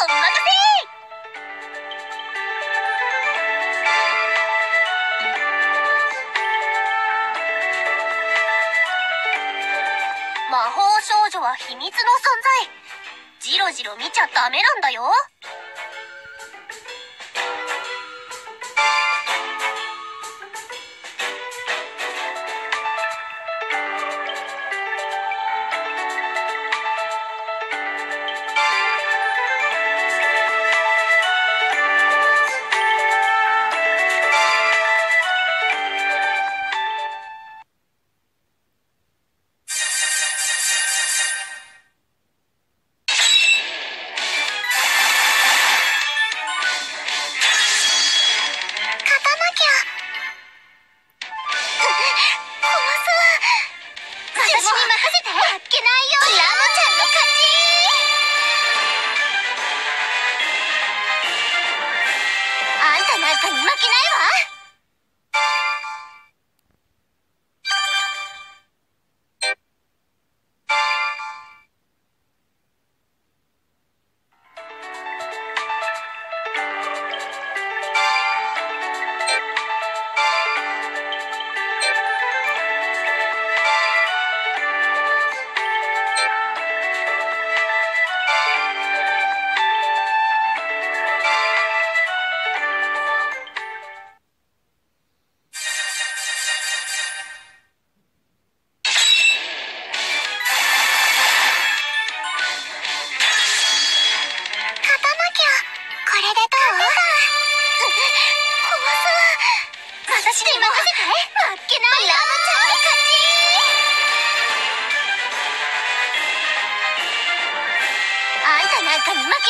任せ。魔法少女は秘密の存在。ジロジロ見ちゃダメなんだよ。なんかに負けないわ。私に任せて。負けないよ。ラムちゃんの勝ち。あんたなんかに負けないわ。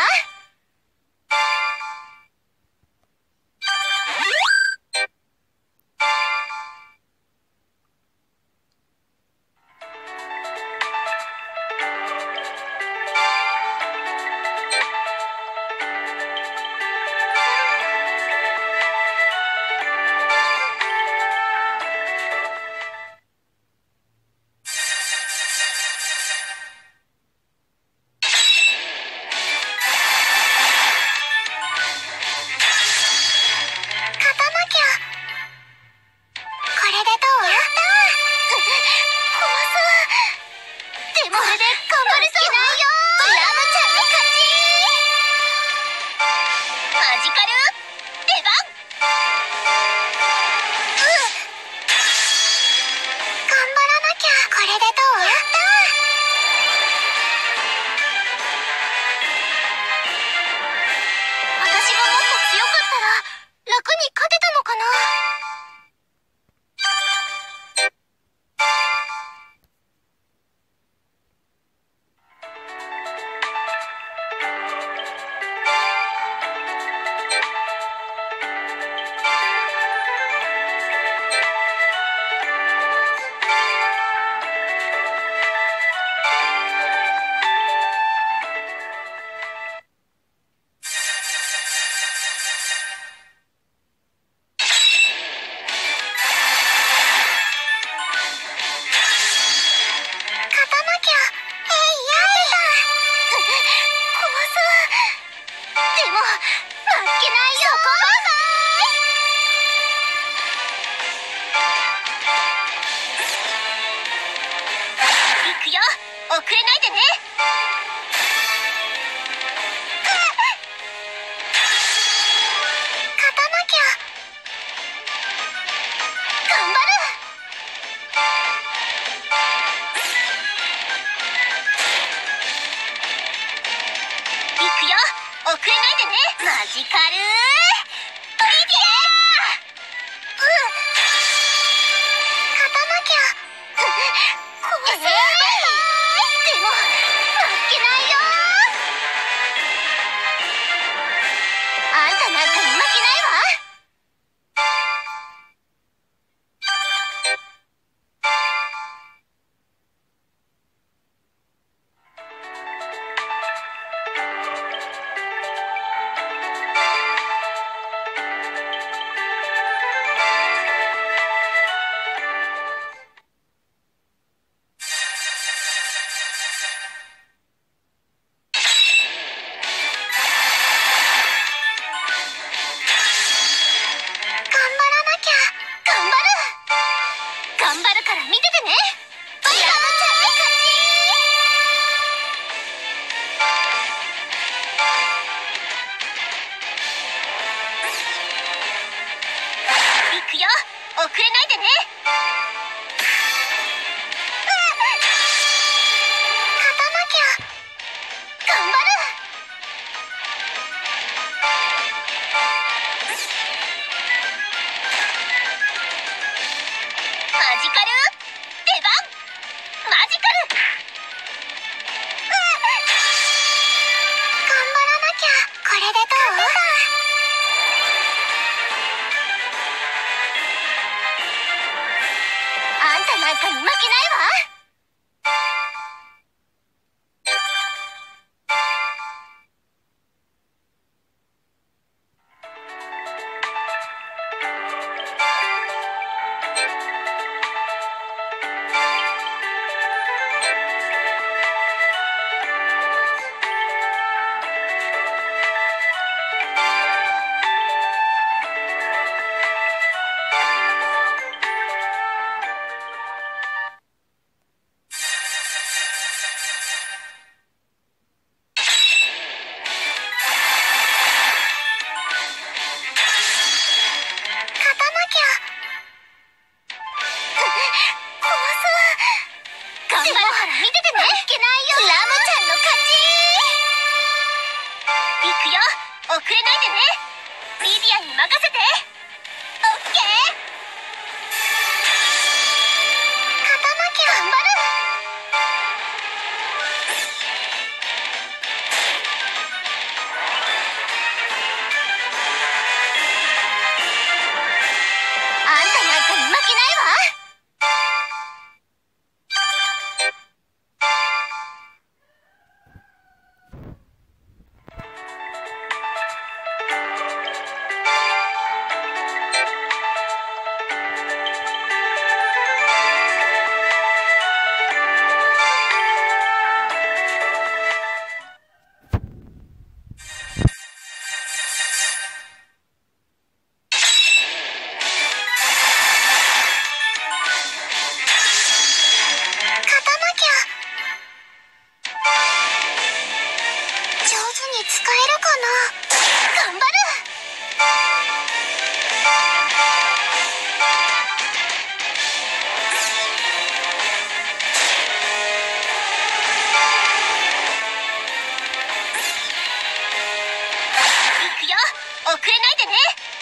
遅れないでね。勝たなきゃ。頑張る。行くよ。遅れないでね。マジカルトリビア。勝たなきゃ。怖い。あんたなんかに負けないわ。 てね。負けないよ。ラムちゃんの勝ち。行くよ。遅れないでね。リディアに任せて。オッケー。勝たなきゃ。頑張る。あんたなんかに負けないわ。使えるかな。頑張る。行くよ。遅れないでね。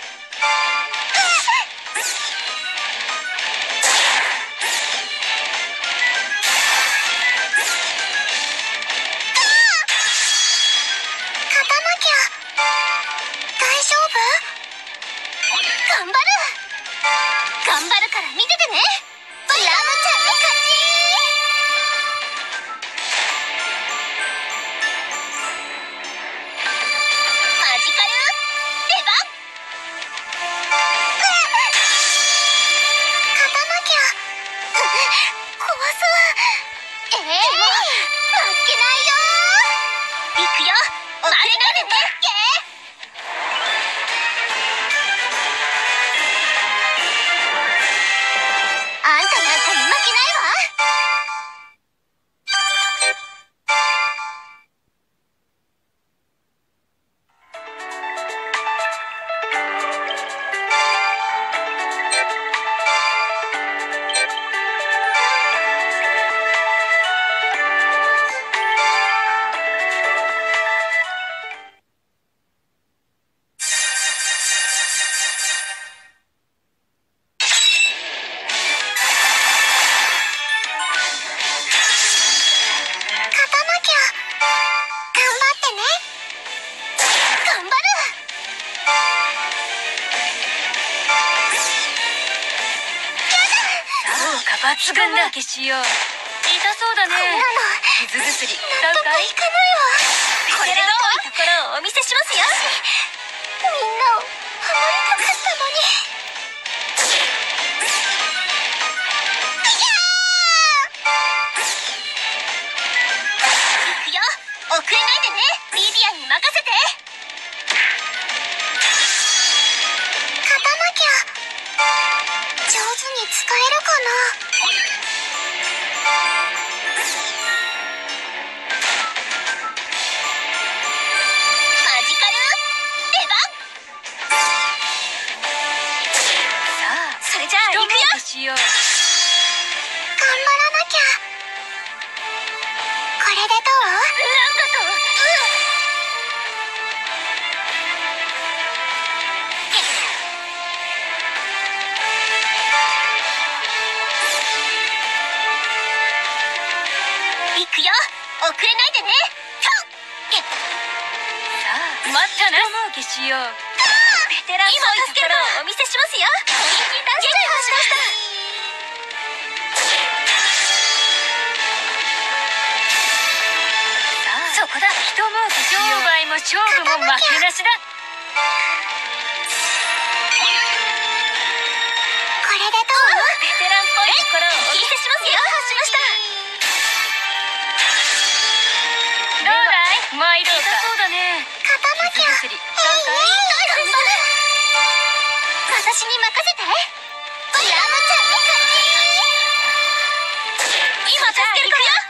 頑張るから見ててね。ラムちゃんの勝ち。マジカル出番。勝たなきゃ。怖そう。負けないよ。行くよ。遅れないでね。あんたなんかに負けないわ。 抜群だ。けしよう。痛そうだね。傷薬使うかい？ いかないわ。これでどう？ところをお見せしますよ。みんなを守りたかったのに。行くよ。遅れないでね。リディアに任せて。勝たなきゃ。上手に使えるかな。 しよう。頑張らなきゃ。これでどう？なんだと？行くよ。遅れないでね。 さあ、待ったな。もうけしよう。ベテランっぽいところをお見せしますよ。撃破しました。そこだ。人も商売も勝負も負けなしだ。 これでどう？ ベテランっぽいところをお見せしますよ。どうだい？参ろうか。そうだね。 勝たなきゃ。 傷薬使うかい？ 私に任せて。ラムちゃんの勝ち。今助けるから。